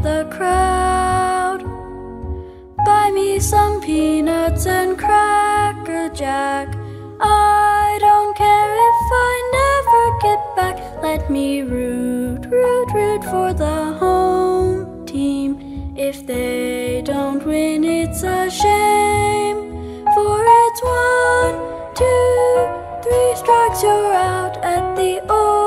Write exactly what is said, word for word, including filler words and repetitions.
the crowd. Buy me some peanuts and Cracker Jack. I don't care if I never get back. Let me root, root, root for the home team. If they don't win, it's a shame. For it's one, two, three strikes, you're out at the old